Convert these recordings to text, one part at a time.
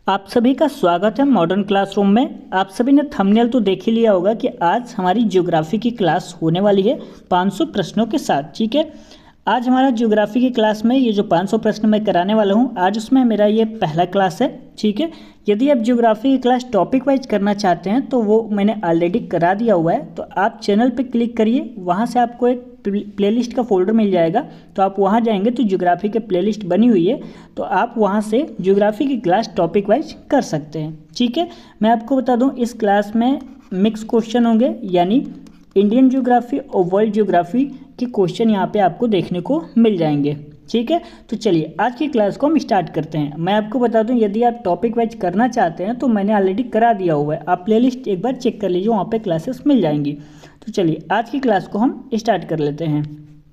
आप सभी का स्वागत है मॉडर्न क्लासरूम में। आप सभी ने थंबनेल तो देख ही लिया होगा कि आज हमारी ज्योग्राफी की क्लास होने वाली है 500 प्रश्नों के साथ। ठीक है, आज हमारा ज्योग्राफी की क्लास में ये जो 500 प्रश्न मैं कराने वाला हूँ, आज उसमें मेरा ये पहला क्लास है। ठीक है, यदि आप ज्योग्राफी की क्लास टॉपिक वाइज करना चाहते हैं तो वो मैंने ऑलरेडी करा दिया हुआ है। तो आप चैनल पे क्लिक करिए, वहाँ से आपको एक प्लेलिस्ट का फोल्डर मिल जाएगा। तो आप वहाँ जाएंगे तो ज्योग्राफी के प्लेलिस्ट बनी हुई है, तो आप वहाँ से ज्योग्राफी की क्लास टॉपिक वाइज कर सकते हैं। ठीक है, मैं आपको बता दूँ इस क्लास में मिक्स क्वेश्चन होंगे, यानी इंडियन ज्योग्राफी और वर्ल्ड ज्योग्राफी के क्वेश्चन यहाँ पे आपको देखने को मिल जाएंगे। ठीक है, तो चलिए आज की क्लास को हम स्टार्ट करते हैं। मैं आपको बता दूं यदि आप टॉपिक वाइज करना चाहते हैं तो मैंने ऑलरेडी करा दिया हुआ है, आप प्लेलिस्ट एक बार चेक कर लीजिए, वहाँ पे क्लासेस मिल जाएंगी। तो चलिए आज की क्लास को हम स्टार्ट कर लेते हैं।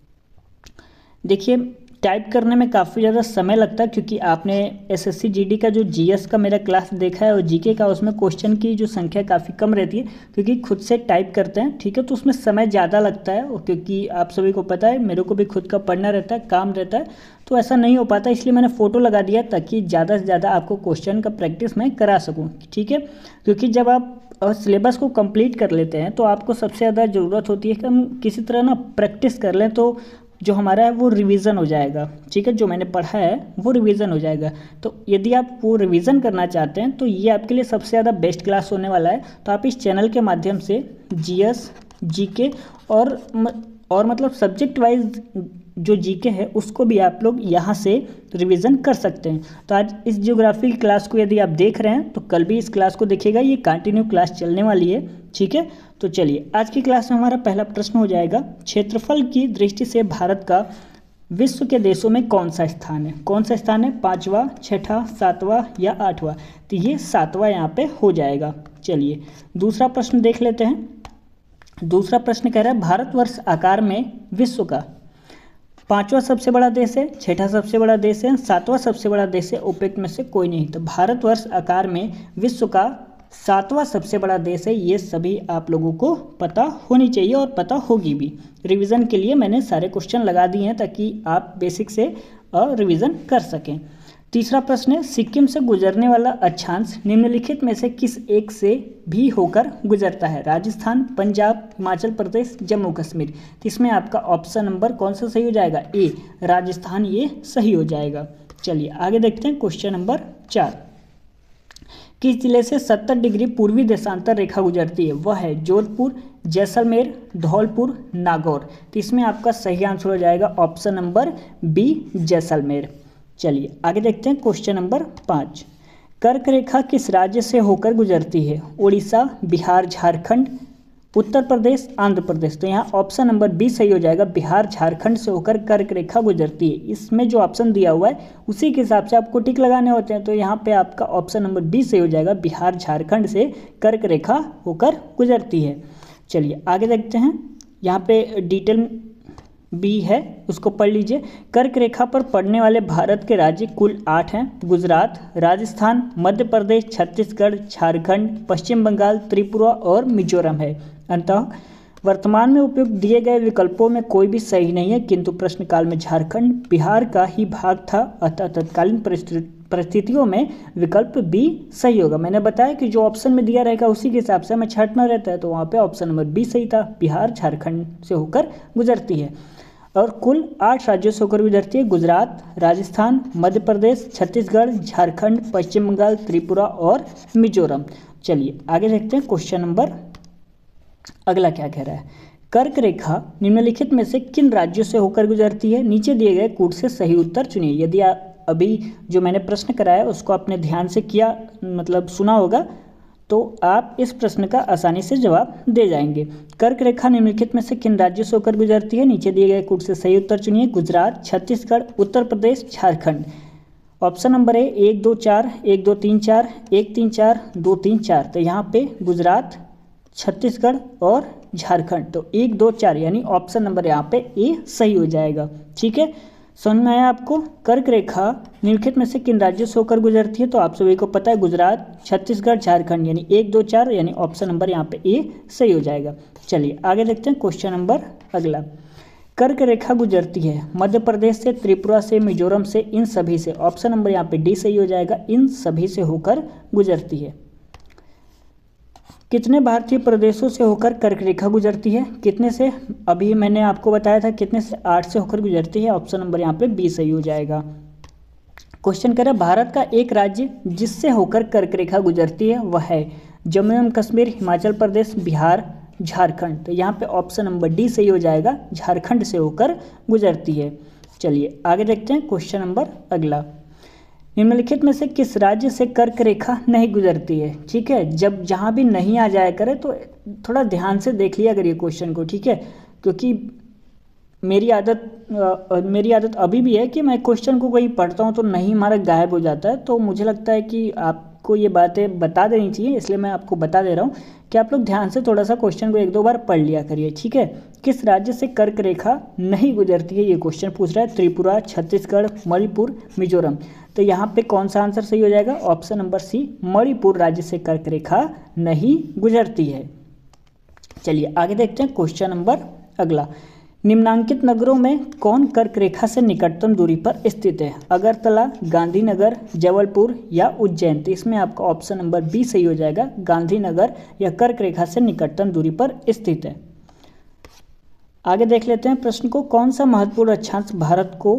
देखिए, टाइप करने में काफ़ी ज़्यादा समय लगता है क्योंकि आपने एसएससी जीडी का जो जीएस का मेरा क्लास देखा है और जीके का, उसमें क्वेश्चन की जो संख्या काफ़ी कम रहती है क्योंकि खुद से टाइप करते हैं। ठीक है, तो उसमें समय ज़्यादा लगता है, और क्योंकि आप सभी को पता है मेरे को भी खुद का पढ़ना रहता है, काम रहता है, तो ऐसा नहीं हो पाता। इसलिए मैंने फ़ोटो लगा दिया ताकि ज़्यादा से ज़्यादा आपको क्वेश्चन का प्रैक्टिस मैं करा सकूँ। ठीक है, क्योंकि जब आप सिलेबस को कंप्लीट कर लेते हैं तो आपको सबसे ज़्यादा ज़रूरत होती है कि हम किसी तरह ना प्रैक्टिस कर लें, तो जो हमारा है वो रिवीजन हो जाएगा। ठीक है, जो मैंने पढ़ा है वो रिवीजन हो जाएगा। तो यदि आप वो रिवीजन करना चाहते हैं तो ये आपके लिए सबसे ज़्यादा बेस्ट क्लास होने वाला है। तो आप इस चैनल के माध्यम से जीएस, जीके और मतलब सब्जेक्ट वाइज जो जीके है उसको भी आप लोग यहाँ से रिवीजन कर सकते हैं। तो आज इस ज्योग्राफी की क्लास को यदि आप देख रहे हैं तो कल भी इस क्लास को देखिएगा, ये कंटिन्यू क्लास चलने वाली है। ठीक है, तो चलिए आज की क्लास में हमारा पहला प्रश्न हो जाएगा, क्षेत्रफल की दृष्टि से भारत का विश्व के देशों में कौन सा स्थान है? कौन सा स्थान है? 5वां, 6ठा, 7वां या 8वां? तो ये 7वां यहाँ पे हो जाएगा। चलिए दूसरा प्रश्न देख लेते हैं। दूसरा प्रश्न कह रहा है भारतवर्ष आकार में विश्व का 5वां सबसे बड़ा देश है, 6ठा सबसे बड़ा देश है, 7वां सबसे बड़ा देश है, उपर्युक्त में से कोई नहीं। तो भारतवर्ष आकार में विश्व का 7वां सबसे बड़ा देश है, ये सभी आप लोगों को पता होनी चाहिए और पता होगी भी। रिवीजन के लिए मैंने सारे क्वेश्चन लगा दिए हैं ताकि आप बेसिक से रिवीजन कर सकें। तीसरा प्रश्न है, सिक्किम से गुजरने वाला अक्षांश निम्नलिखित में से किस एक से भी होकर गुजरता है? राजस्थान, पंजाब, हिमाचल प्रदेश, जम्मू कश्मीर। तो इसमें आपका ऑप्शन नंबर कौन सा सही हो जाएगा? ए, राजस्थान, ये सही हो जाएगा। चलिए आगे देखते हैं क्वेश्चन नंबर 4। किस जिले से 70 डिग्री पूर्वी देशांतर रेखा गुजरती है? वह है जोधपुर, जैसलमेर, धौलपुर, नागौर। तो इसमें आपका सही आंसर हो जाएगा ऑप्शन नंबर बी, जैसलमेर। चलिए आगे देखते हैं क्वेश्चन नंबर 5। कर्क रेखा किस राज्य से होकर गुजरती है? उड़ीसा, बिहार, झारखंड, उत्तर प्रदेश, आंध्र प्रदेश। तो यहाँ ऑप्शन नंबर बी सही हो जाएगा, बिहार झारखंड से होकर कर्क रेखा गुजरती है। इसमें जो ऑप्शन दिया हुआ है उसी के हिसाब से आपको टिक लगाने होते हैं। तो यहाँ पे आपका ऑप्शन नंबर बी सही हो जाएगा, बिहार झारखंड से कर्क रेखा होकर गुजरती है। चलिए आगे देखते हैं, यहाँ पे डिटेल बी है, उसको पढ़ लीजिए। कर्क रेखा पर पड़ने वाले भारत के राज्य कुल 8 हैं। गुजरात, राजस्थान, मध्य प्रदेश, छत्तीसगढ़, झारखंड, पश्चिम बंगाल, त्रिपुरा और मिजोरम है। अतः वर्तमान में उपयुक्त दिए गए विकल्पों में कोई भी सही नहीं है, किंतु प्रश्नकाल में झारखंड बिहार का ही भाग था, अतः तत्कालीन परिस्थितियों में विकल्प बी सही होगा। मैंने बताया कि जो ऑप्शन में दिया रहेगा उसी के हिसाब से हमें छांटना रहता है, तो वहाँ पे ऑप्शन नंबर बी सही था, बिहार झारखंड से होकर गुजरती है और कुल 8 राज्यों से होकर गुजरती है। गुजरात, राजस्थान, मध्य प्रदेश, छत्तीसगढ़, झारखंड, पश्चिम बंगाल, त्रिपुरा और मिजोरम। चलिए आगे देखते हैं क्वेश्चन नंबर अगला क्या कह रहा है। कर्क रेखा निम्नलिखित में से किन राज्यों से होकर गुजरती है? नीचे दिए गए कूट से सही उत्तर चुनिए। यदि अभी जो मैंने प्रश्न कराया उसको आपने ध्यान से किया, मतलब सुना होगा, तो आप इस प्रश्न का आसानी से जवाब दे जाएंगे। कर्क रेखा निम्नलिखित में से किन राज्यों से होकर गुजरती है? नीचे दिए गए कूट से सही उत्तर चुनिए। Gujarat, Chhattisgarh, Uttar Pradesh, Jharkhand. Option number A 1 2 4, 1 2 3 4, 1 3 4, 2 3 4। तो यहाँ पे गुजरात, छत्तीसगढ़ और झारखंड, तो 1 2 4 यानी ऑप्शन नंबर यहाँ पे ए सही हो जाएगा। ठीक है, समझ में आया आपको? कर्क रेखा निम्नलिखित में से किन राज्यों से होकर गुजरती है? तो आप सभी को पता है गुजरात, छत्तीसगढ़, झारखंड, यानी 1 2 4 यानी ऑप्शन नंबर यहाँ पे ए सही हो जाएगा। चलिए आगे देखते हैं क्वेश्चन नंबर अगला। कर्क रेखा गुजरती है? मध्य प्रदेश से, त्रिपुरा से, मिजोरम से, इन सभी से। ऑप्शन नंबर यहाँ पे डी सही हो जाएगा, इन सभी से होकर गुजरती है। कितने भारतीय प्रदेशों से होकर कर्क रेखा गुजरती है? कितने से? अभी मैंने आपको बताया था कितने से, 8 से होकर गुजरती है। ऑप्शन नंबर यहाँ पे बी सही हो जाएगा। क्वेश्चन कह रहा है भारत का एक राज्य जिससे होकर कर्क रेखा गुजरती है वह है जम्मू एवं कश्मीर, हिमाचल प्रदेश, बिहार, झारखंड। तो यहाँ पे ऑप्शन नंबर डी सही हो जाएगा, झारखंड से होकर गुजरती है। चलिए आगे देखते हैं क्वेश्चन नंबर अगला। निम्नलिखित में से किस राज्य से कर्क रेखा नहीं गुजरती है? ठीक है, जब जहाँ भी नहीं आ जाया करे तो थोड़ा ध्यान से देख लिया करिए क्वेश्चन को, ठीक है, क्योंकि मेरी आदत अभी भी है कि मैं क्वेश्चन को कहीं पढ़ता हूँ तो नहीं हमारा गायब हो जाता है। तो मुझे लगता है कि आपको ये बातें बता देनी चाहिए, इसलिए मैं आपको बता दे रहा हूँ कि आप लोग ध्यान से थोड़ा सा क्वेश्चन को 1-2 बार पढ़ लिया करिए, ठीक है। किस राज्य से कर्क रेखा नहीं गुजरती है, ये क्वेश्चन पूछ रहा है। त्रिपुरा, छत्तीसगढ़, मणिपुर, मिजोरम। तो यहाँ पे कौन सा आंसर सही हो जाएगा? ऑप्शन नंबर सी, मणिपुर राज्य से कर्क रेखा नहीं गुजरती है। चलिए आगे देखते हैं क्वेश्चन नंबर अगला। निम्नांकित नगरों में कौन कर्क रेखा से निकटतम दूरी पर स्थित है? अगरतला, गांधीनगर, जबलपुर या उज्जैन। तो इसमें आपका ऑप्शन नंबर बी सही हो जाएगा, गांधीनगर या कर्क रेखा से निकटतम दूरी पर स्थित है। आगे देख लेते हैं प्रश्न को। कौन सा महत्वपूर्ण अक्षांश भारत को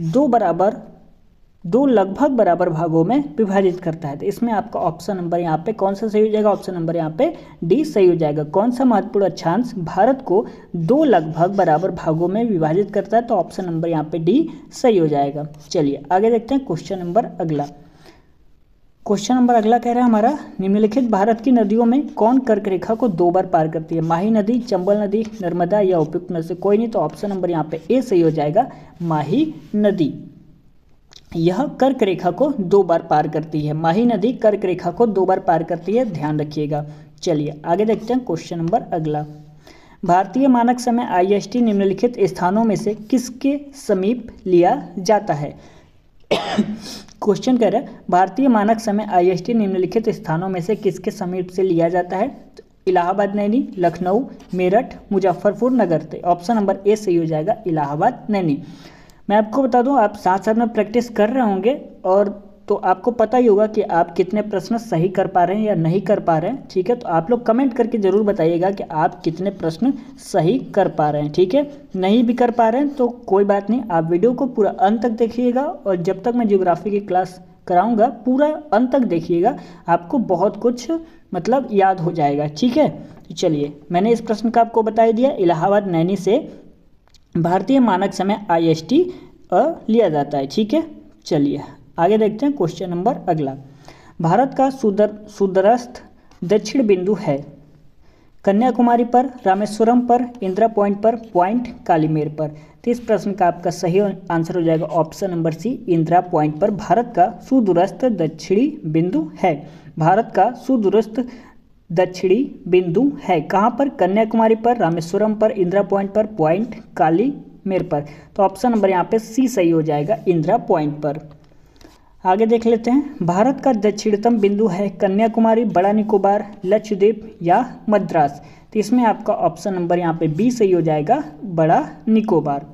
दो लगभग बराबर भागों में विभाजित करता है? तो इसमें आपका ऑप्शन नंबर यहाँ पे कौन सा सही हो जाएगा? ऑप्शन नंबर यहाँ पे डी सही हो जाएगा। कौन सा महत्वपूर्ण अक्षांश भारत को 2 लगभग बराबर भागों में विभाजित करता है? तो ऑप्शन नंबर यहाँ पे डी सही हो जाएगा। चलिए आगे देखते हैं क्वेश्चन नंबर अगला। क्वेश्चन नंबर अगला कह रहा है हमारा, निम्नलिखित भारत की नदियों में कौन कर्क रेखा को 2 बार पार करती है? माही नदी, चंबल नदी, नर्मदा या उपयुक्त में से कोई नहीं। तो ऑप्शन नंबर यहाँ पे ए सही हो जाएगा, माही नदी। यह कर्क रेखा को 2 बार पार करती है। माही नदी कर्क रेखा को 2 बार पार करती है, ध्यान रखिएगा। चलिए आगे देखते हैं क्वेश्चन नंबर अगला। भारतीय मानक समय IST निम्नलिखित स्थानों में से किसके समीप लिया जाता है? क्वेश्चन कह रहा है भारतीय मानक समय IST निम्नलिखित स्थानों में से किसके समीप से लिया जाता है? तो Allahabad Naini, Lucknow, Meerut, Muzaffarpur Nagar. Option number A सही हो जाएगा, इलाहाबाद नैनी। मैं आपको बता दूं, आप साथ साथ में प्रैक्टिस कर रहे होंगे और तो आपको पता ही होगा कि आप कितने प्रश्न सही कर पा रहे हैं या नहीं कर पा रहे हैं, ठीक है। तो आप लोग कमेंट करके ज़रूर बताइएगा कि आप कितने प्रश्न सही कर पा रहे हैं, ठीक है। नहीं भी कर पा रहे हैं तो कोई बात नहीं, आप वीडियो को पूरा अंत तक देखिएगा और जब तक मैं ज्योग्राफी की क्लास कराऊंगा पूरा अंत तक देखिएगा, आपको बहुत कुछ मतलब याद हो जाएगा, ठीक है। तो चलिए मैंने इस प्रश्न का आपको बता दिया। इलाहाबाद नैनी से भारतीय मानक समय IST लिया जाता है, ठीक है। चलिए आगे देखते हैं क्वेश्चन नंबर अगला। भारत का सुदूरस्थ दक्षिण बिंदु है कन्याकुमारी पर, रामेश्वरम पर, इंदिरा पॉइंट पर, पॉइंट कालीमेर पर। तो इस प्रश्न का आपका सही आंसर हो जाएगा option number C, Indira point पर भारत का सुदूरस्थ दक्षिणी बिंदु है। भारत का सुदूरस्थ दक्षिणी बिंदु है कहाँ पर? कन्याकुमारी पर, रामेश्वरम पर, इंदिरा पॉइंट पर, पॉइंट कालीमेर पर। तो ऑप्शन नंबर यहाँ पे सी सही हो जाएगा, इंदिरा पॉइंट पर। आगे देख लेते हैं। भारत का दक्षिणतम बिंदु है कन्याकुमारी, बड़ा निकोबार, लक्षद्वीप या मद्रास। तो इसमें आपका ऑप्शन नंबर यहाँ पे बी सही हो जाएगा, बड़ा निकोबार।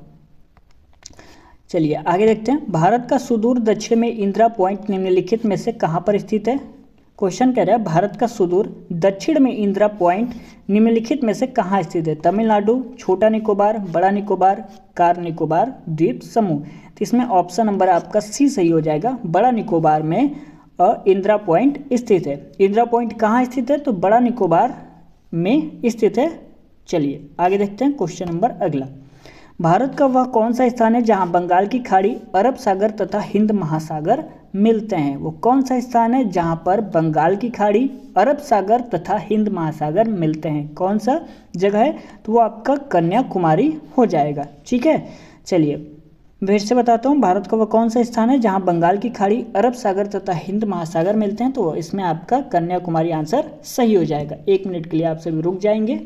चलिए आगे देखते हैं। भारत का सुदूर दक्षिण में इंदिरा पॉइंट निम्नलिखित में से कहाँ पर स्थित है? क्वेश्चन कह रहा है भारत का सुदूर दक्षिण में इंदिरा पॉइंट निम्नलिखित में से कहाँ स्थित है? तमिलनाडु, छोटा निकोबार, बड़ा निकोबार, कार निकोबार द्वीप समूह। तो इसमें ऑप्शन नंबर आपका सी सही हो जाएगा, बड़ा निकोबार में इंदिरा पॉइंट स्थित है। इंदिरा पॉइंट कहाँ स्थित है? तो बड़ा निकोबार में स्थित है। चलिए आगे देखते हैं क्वेश्चन नंबर अगला। भारत का वह कौन सा स्थान है जहां बंगाल की खाड़ी, अरब सागर तथा हिंद महासागर मिलते हैं? वो कौन सा स्थान है जहां पर बंगाल की खाड़ी, अरब सागर तथा हिंद महासागर मिलते हैं? कौन सा जगह है? तो वो आपका कन्याकुमारी हो जाएगा, ठीक है। चलिए फिर से बताता हूँ, भारत का वह कौन सा स्थान है जहां बंगाल की खाड़ी, अरब सागर तथा हिंद महासागर मिलते हैं? तो इसमें आपका कन्याकुमारी आंसर सही हो जाएगा। 1 मिनट के लिए आप सभी रुक जाएंगे।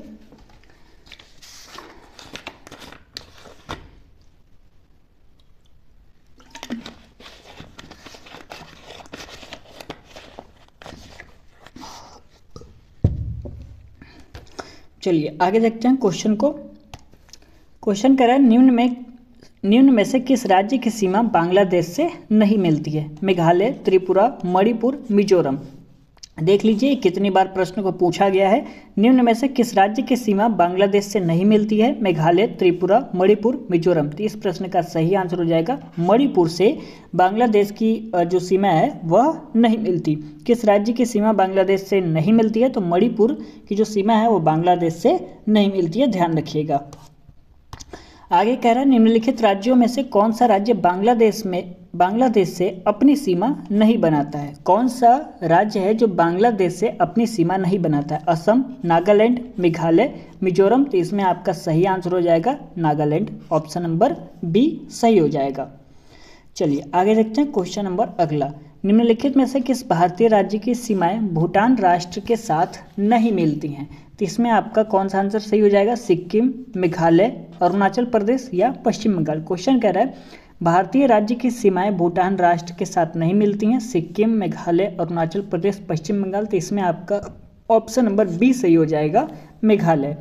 चलिए आगे देखते हैं क्वेश्चन को। क्वेश्चन कर रहा है निम्न में से किस राज्य की सीमा बांग्लादेश से नहीं मिलती है? मेघालय, त्रिपुरा, मणिपुर, मिजोरम। देख लीजिए कितनी बार प्रश्न को पूछा गया है। निम्न में से किस राज्य की सीमा बांग्लादेश से नहीं मिलती है? मेघालय, त्रिपुरा, मणिपुर, मिजोरम। तो इस प्रश्न का सही आंसर हो जाएगा मणिपुर से बांग्लादेश की जो सीमा है वह नहीं मिलती। किस राज्य की सीमा बांग्लादेश से नहीं मिलती है? तो मणिपुर की जो सीमा है वो बांग्लादेश से नहीं मिलती है, ध्यान रखिएगा। आगे कह रहा है निम्नलिखित राज्यों में से कौन सा राज्य बांग्लादेश से अपनी सीमा नहीं बनाता है? कौन सा राज्य है जो बांग्लादेश से अपनी सीमा नहीं बनाता है? असम, नागालैंड, मेघालय, मिजोरम। तो इसमें आपका सही आंसर हो जाएगा नागालैंड। ऑप्शन नंबर बी सही हो जाएगा। चलिए आगे देखते हैं क्वेश्चन नंबर अगला। निम्नलिखित में से किस भारतीय राज्य की सीमाएं भूटान राष्ट्र के साथ नहीं मिलती हैं? तो इसमें आपका कौन सा आंसर सही हो जाएगा? सिक्किम, मेघालय, अरुणाचल प्रदेश या पश्चिम बंगाल। क्वेश्चन कह रहा है भारतीय राज्य की सीमाएं भूटान राष्ट्र के साथ नहीं मिलती हैं। सिक्किम, मेघालय, अरुणाचल प्रदेश, पश्चिम बंगाल। तो इसमें आपका ऑप्शन नंबर बी सही हो जाएगा, मेघालय।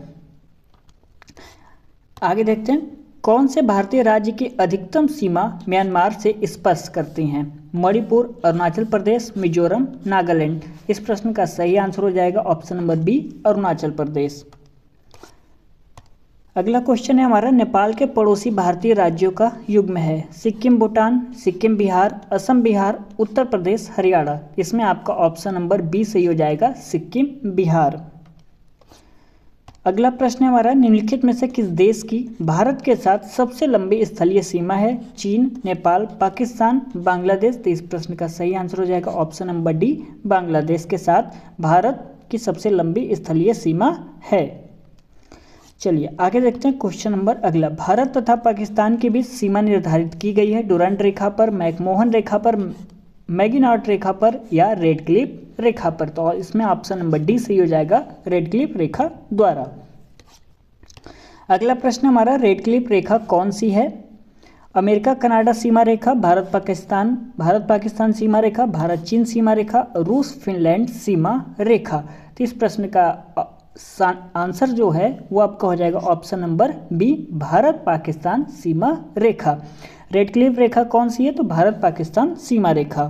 आगे देखते हैं कौन से भारतीय राज्य की अधिकतम सीमा म्यांमार से स्पर्श करती हैं? मणिपुर, अरुणाचल प्रदेश, मिजोरम, नागालैंड। इस प्रश्न का सही आंसर हो जाएगा option number B, Arunachal Pradesh. अगला क्वेश्चन है हमारा नेपाल के पड़ोसी भारतीय राज्यों का युग्म है। सिक्किम, भूटान, सिक्किम, बिहार, असम, बिहार, उत्तर प्रदेश, हरियाणा। इसमें आपका ऑप्शन नंबर बी सही हो जाएगा, सिक्किम, बिहार। अगला प्रश्न है हमारा निम्नलिखित में से किस देश की भारत के साथ सबसे लंबी स्थलीय सीमा है? चीन, नेपाल, पाकिस्तान, बांग्लादेश। तो इस प्रश्न का सही आंसर हो जाएगा ऑप्शन नंबर डी, बांग्लादेश के साथ भारत की सबसे लंबी स्थलीय सीमा है। चलिए आगे देखते हैं क्वेश्चन नंबर अगला। भारत तथा पाकिस्तान के बीच सीमा निर्धारित की गई है डुरंड रेखा पर, मैकमोहन रेखा पर, मैगिनॉट रेखा पर या रेड क्लिफ रेखा पर? तो इसमें ऑप्शन नंबर डी सही हो जाएगा, रेड क्लिफ रेखा द्वारा। अगला प्रश्न हमारा रेड क्लिफ रेखा कौन सी है? अमेरिका कनाडा सीमा रेखा, भारत पाकिस्तान सीमा रेखा, भारत चीन सीमा रेखा, रूस फिनलैंड सीमा रेखा। तो इस प्रश्न का आंसर जो है वो आपका हो जाएगा option number B, Bharat Pakistan सीमा रेखा। रेड क्लिफ रेखा कौन सी है? तो भारत पाकिस्तान सीमा रेखा।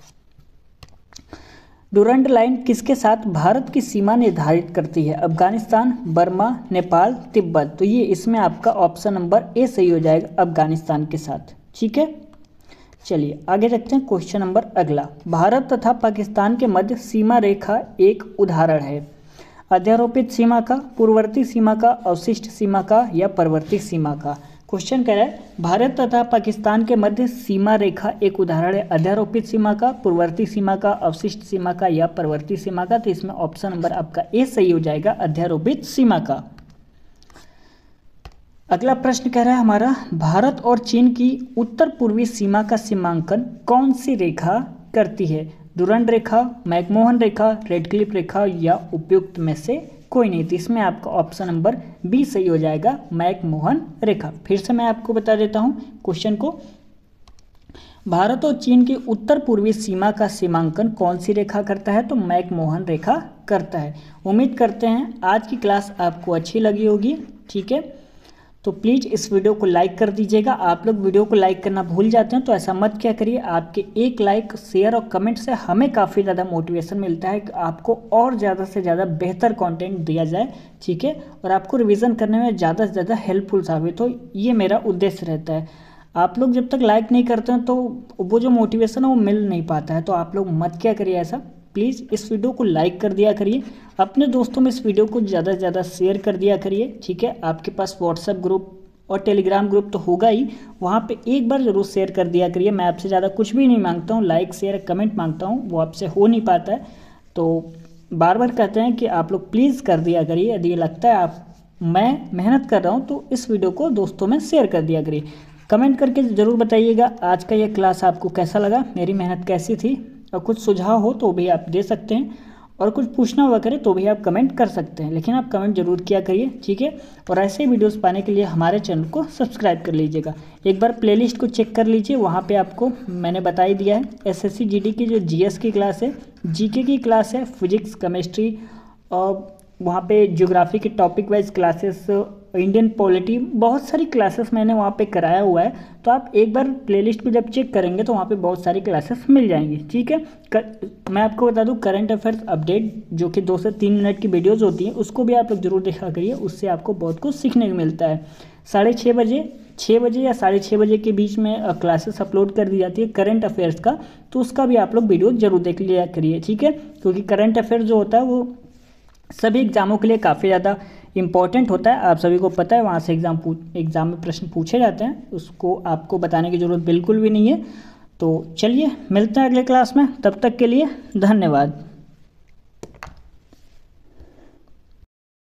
डुरंड लाइन किसके साथ भारत की सीमा निर्धारित करती है? Afghanistan, Burma, Nepal, Tibet. तो ये इसमें आपका ऑप्शन नंबर ए सही हो जाएगा, अफगानिस्तान के साथ। ठीक है, चलिए आगे देखते हैं क्वेश्चन नंबर अगला। भारत तथा पाकिस्तान के मध्य सीमा रेखा एक उदाहरण है। अध्यारोपित सीमा का, पूर्ववर्ती सीमा का, अवशिष्ट सीमा का या परवर्ती सीमा का? क्वेश्चन कह रहा है भारत तथा पाकिस्तान के मध्य सीमा रेखा एक उदाहरण है अध्यारोपित सीमा का, पूर्ववर्ती सीमा का, अवशिष्ट सीमा का या परवर्ती सीमा का? तो इसमें ऑप्शन नंबर आपका ए सही हो जाएगा, अध्यारोपित सीमा का। अगला प्रश्न कह रहा है हमारा भारत और चीन की उत्तर पूर्वी सीमा का सीमांकन कौन सी रेखा करती है? डुरंड रेखा, मैकमोहन रेखा, रेड क्लिफ रेखा या उपयुक्त में से कोई नहीं? तो इसमें आपका ऑप्शन नंबर बी सही हो जाएगा, मैकमोहन रेखा। फिर से मैं आपको बता देता हूं क्वेश्चन को। भारत और चीन की उत्तर पूर्वी सीमा का सीमांकन कौन सी रेखा करता है? तो मैकमोहन रेखा करता है। उम्मीद करते हैं आज की क्लास आपको अच्छी लगी होगी। ठीक है, तो प्लीज़ इस वीडियो को लाइक कर दीजिएगा। आप लोग वीडियो को लाइक करना भूल जाते हैं तो ऐसा मत क्या करिए। आपके एक लाइक, शेयर और कमेंट से हमें काफ़ी ज़्यादा मोटिवेशन मिलता है कि आपको और ज़्यादा से ज़्यादा बेहतर कंटेंट दिया जाए। ठीक है, और आपको रिवीजन करने में ज़्यादा से ज़्यादा हेल्पफुल साबित हो, ये मेरा उद्देश्य रहता है। आप लोग जब तक लाइक नहीं करते हैं तो वो जो मोटिवेशन है वो मिल नहीं पाता है। तो आप लोग मत क्या करिए ऐसा, प्लीज़ इस वीडियो को लाइक कर दिया करिए, अपने दोस्तों में इस वीडियो को ज़्यादा से ज़्यादा शेयर कर दिया करिए। ठीक है, आपके पास व्हाट्सएप ग्रुप और टेलीग्राम ग्रुप तो होगा ही, वहाँ पे एक बार ज़रूर शेयर कर दिया करिए। मैं आपसे ज़्यादा कुछ भी नहीं मांगता हूँ, लाइक शेयर कमेंट मांगता हूँ, वो आपसे हो नहीं पाता है। तो बार बार कहते हैं कि आप लोग प्लीज़ कर दिया करिए। यदि लगता है मैं मेहनत कर रहा हूँ तो इस वीडियो को दोस्तों में शेयर कर दिया करिए। कमेंट करके ज़रूर बताइएगा आज का ये क्लास आपको कैसा लगा, मेरी मेहनत कैसी थी, और कुछ सुझाव हो तो भी आप दे सकते हैं, और कुछ पूछना हुआ करे तो भी आप कमेंट कर सकते हैं, लेकिन आप कमेंट जरूर किया करिए। ठीक है, और ऐसे ही वीडियोस पाने के लिए हमारे चैनल को सब्सक्राइब कर लीजिएगा। एक बार प्लेलिस्ट को चेक कर लीजिए, वहाँ पे आपको मैंने बता ही दिया है। एसएससी जीडी की जो जीएस की क्लास है, जीके की क्लास है, फिजिक्स, केमिस्ट्री, और वहाँ पे ज्योग्राफी के topic wise classes Indian polity, बहुत सारी क्लासेस मैंने वहाँ पे कराया हुआ है। तो आप एक बार प्लेलिस्ट पे जब चेक करेंगे तो वहाँ पे बहुत सारी क्लासेस मिल जाएंगी। ठीक है, मैं आपको बता दूँ करंट अफेयर्स अपडेट जो कि 2 से 3 मिनट की वीडियोस होती हैं, उसको भी आप लोग जरूर देखा करिए, उससे आपको बहुत कुछ सीखने को मिलता है। 6:30 बजे या 6:30 बजे के बीच में क्लासेस अपलोड कर दी जाती है करंट अफेयर्स का, तो उसका भी आप लोग वीडियो जरूर देख लिया करिए। ठीक है, क्योंकि करंट अफेयर्स जो होता है वो सभी एग्जामों के लिए काफ़ी ज़्यादा इंपॉर्टेंट होता है। आप सभी को पता है, वहाँ से एग्ज़ाम में प्रश्न पूछे जाते हैं, उसको आपको बताने की ज़रूरत बिल्कुल भी नहीं है। तो चलिए मिलते हैं अगले क्लास में, तब तक के लिए धन्यवाद।